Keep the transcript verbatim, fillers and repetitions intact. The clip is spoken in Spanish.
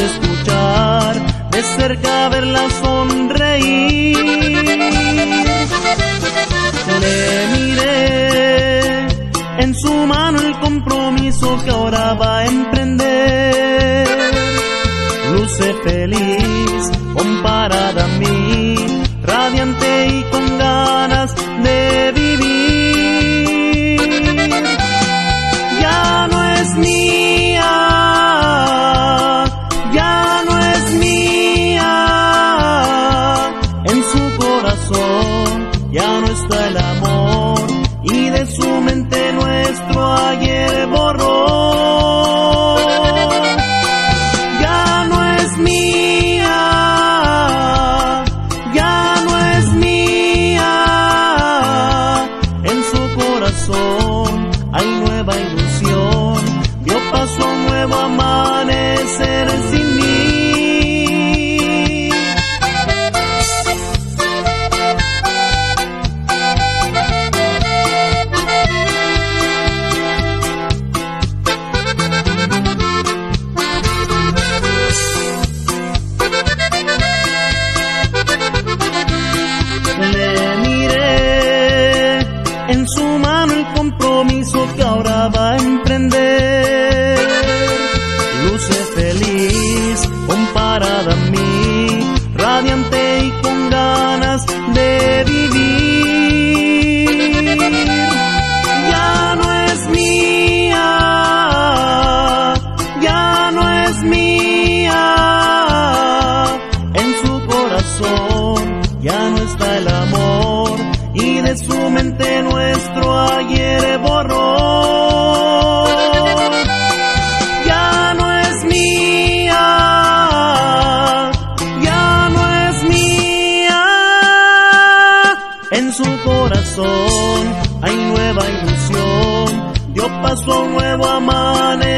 escuchar, de cerca verla sonreír. Le miré en su mano el compromiso que ahora va a emprender. Luce feliz comparada a mí, radiante y con ganas de vivir. Ya no es mía, ya no es mía, en su corazón ya no está el amor, y de su mente nuestro ayer borró. Ya no es mía, ya no es mía, en su corazón hay nueva ilusión, dio paso a un nuevo amanecer sin mí. Le miré en su mano el compromiso que ahora va a emprender. Luce feliz comparada a mí, radiante y con ganas de vivir. Ya no es mía, ya no es mía, en su corazón ya no está el amor, y de su mente nuestro ayer borró. Ya no es mía, ya no es mía, en su corazón hay nueva ilusión, dio paso a un nuevo amanecer.